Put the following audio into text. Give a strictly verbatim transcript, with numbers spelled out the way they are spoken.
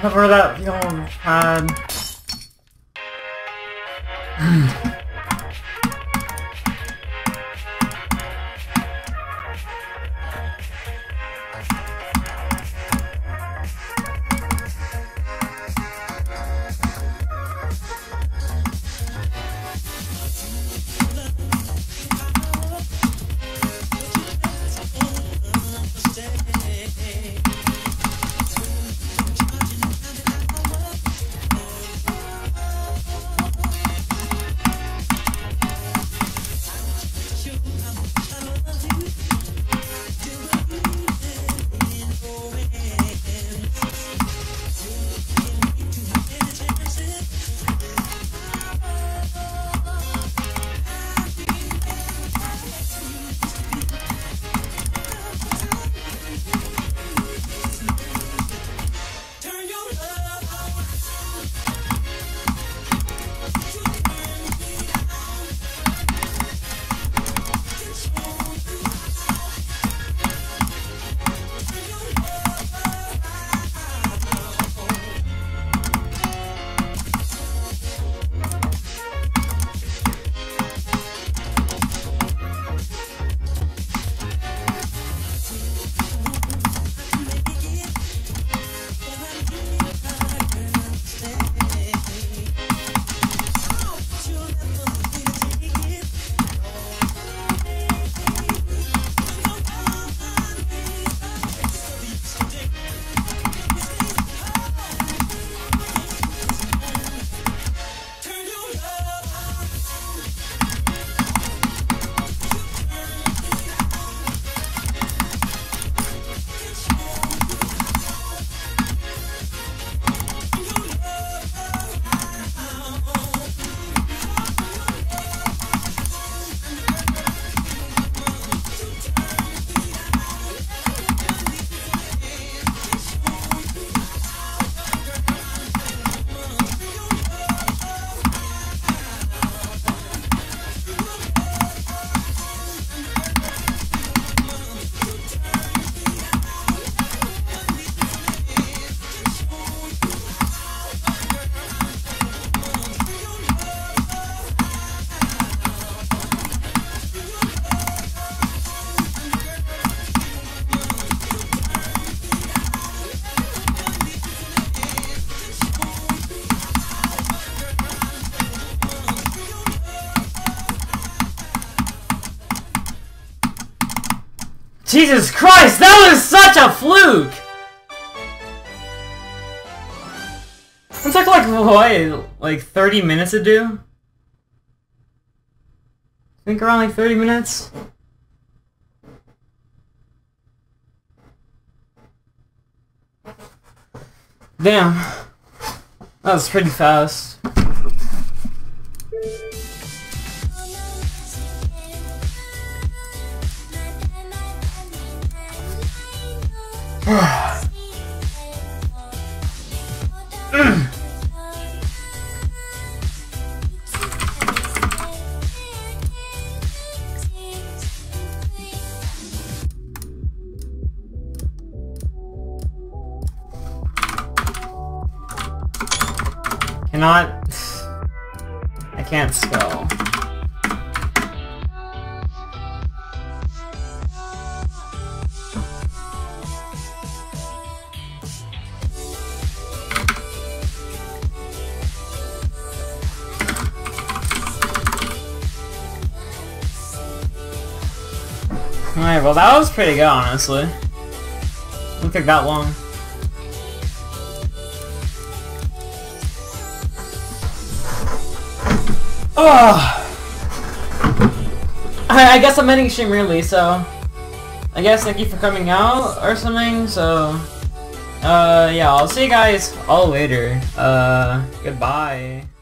Cover that film pad. Jesus Christ, that was such a fluke! It took like, what, like thirty minutes to do? I think around like thirty minutes? Damn. That was pretty fast. Cannot... I can't spell. Alright, well that was pretty good, honestly. Didn't take that long. Oh, I, I guess I'm ending stream early, so I guess thank you for coming out or something. So, uh, yeah, I'll see you guys all later. Uh, goodbye.